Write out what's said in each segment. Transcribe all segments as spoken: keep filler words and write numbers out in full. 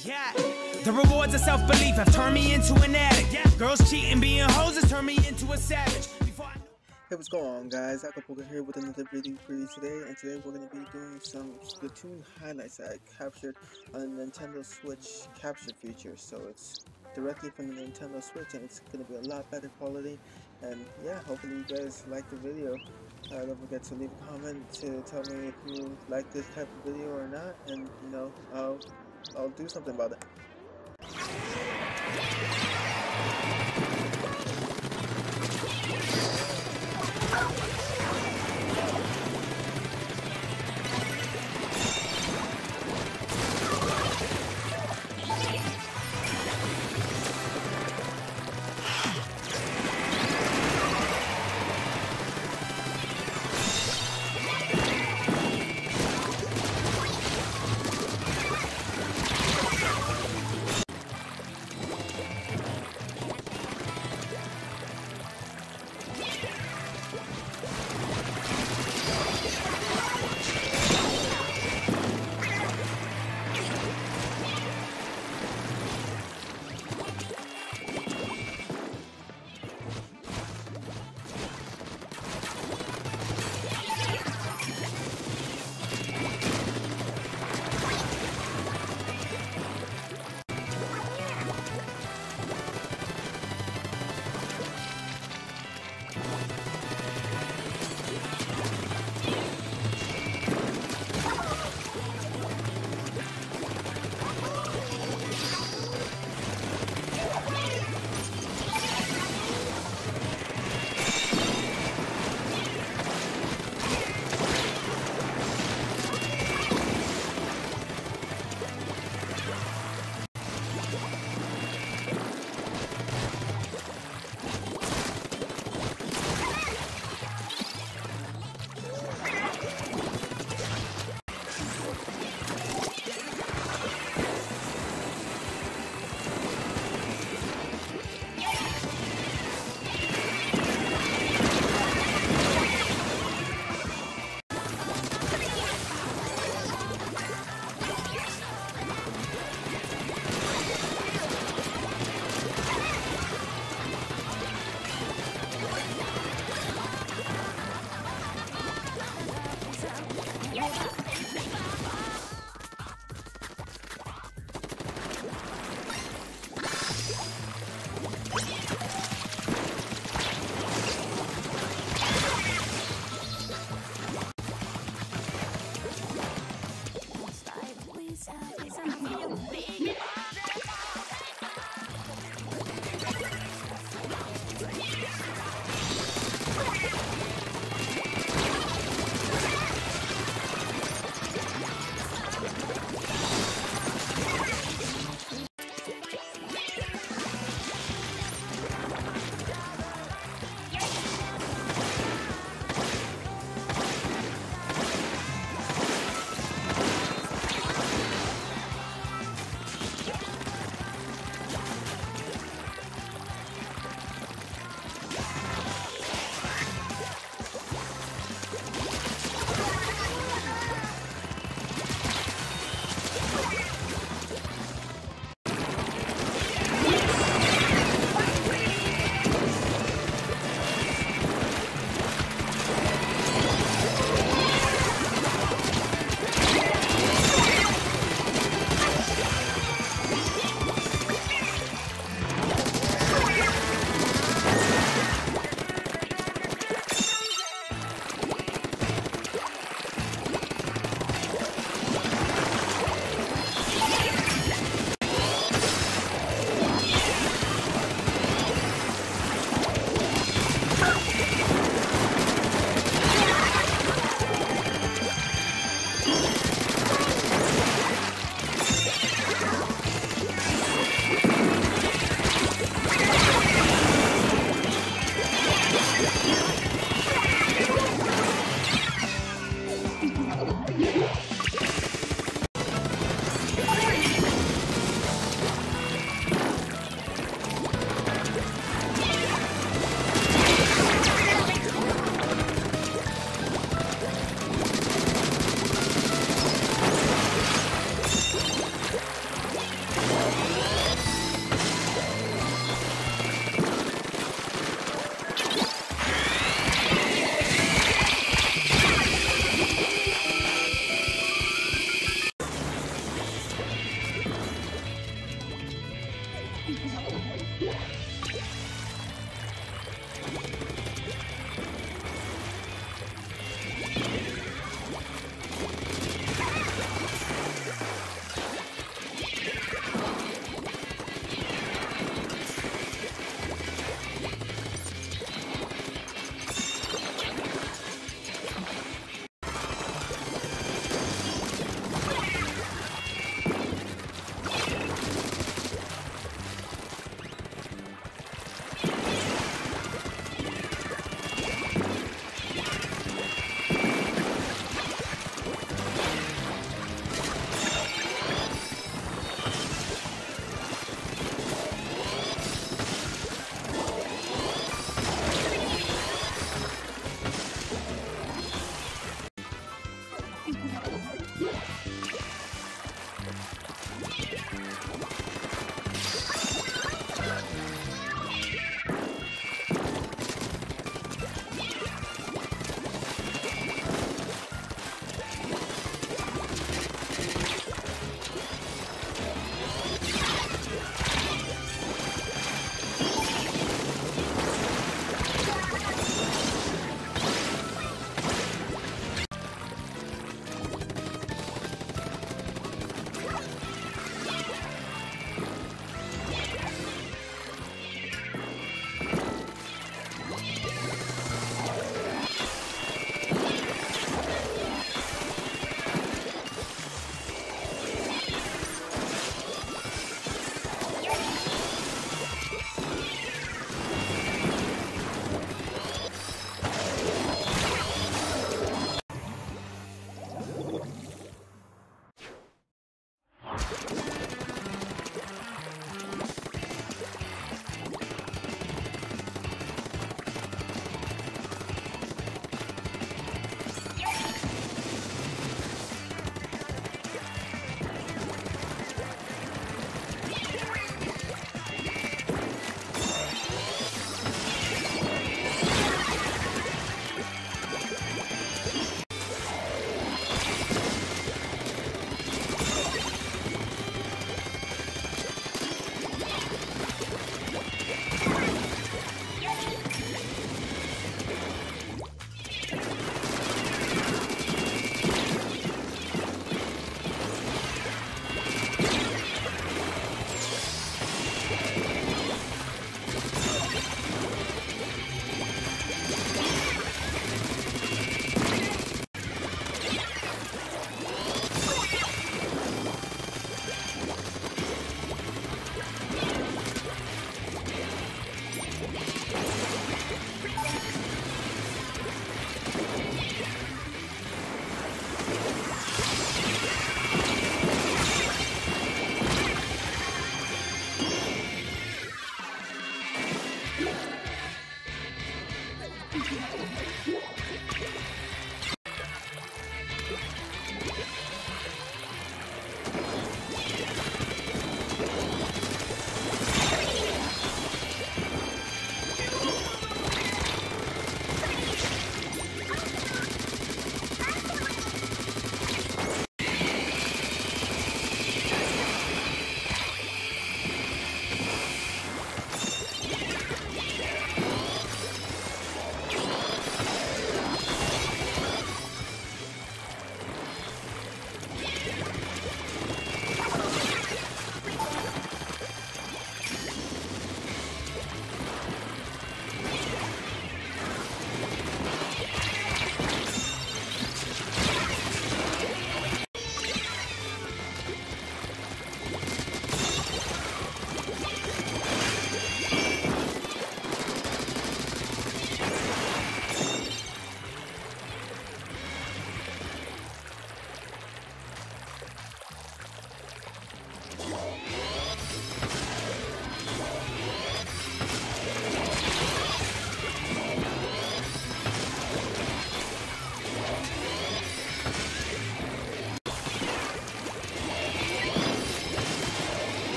Yeah, the rewards of self-belief have turned me into an addict. Yeah, girls cheating, being hoes has turned me into a savage. Before I knew Hey, what's going on, guys? Igopoker here with another video for you today, and today we're going to be doing some Splatoon highlights that I captured on the Nintendo Switch capture feature. So it's directly from the Nintendo Switch, and it's going to be a lot better quality. And yeah, hopefully you guys like the video. Uh, don't forget to leave a comment to tell me if you like this type of video or not, and you know, I'll I'll do something about it.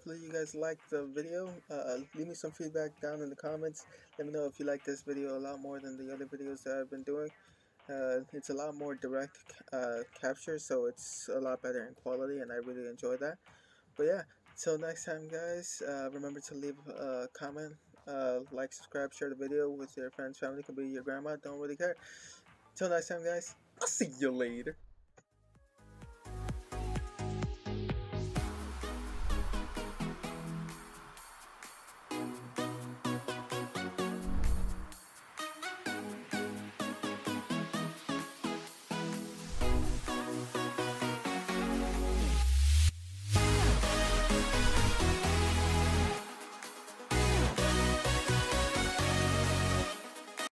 hopefully you guys liked the video. Uh, leave me some feedback down in the comments. Let me know if you like this video a lot more than the other videos that I've been doing. Uh, it's a lot more direct uh, capture, so it's a lot better in quality, and I really enjoy that. But yeah, till next time, guys, uh, remember to leave a comment, uh, like, subscribe, share the video with your friends, family, could be your grandma, don't really care. Till next time, guys, I'll see you later.